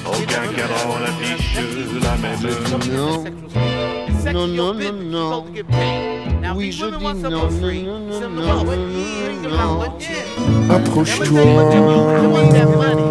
Aucun cadran n'affiche la même heure. Non, non, non, non. Oui, je dis non, non, non, non, non, non. Approche-toi.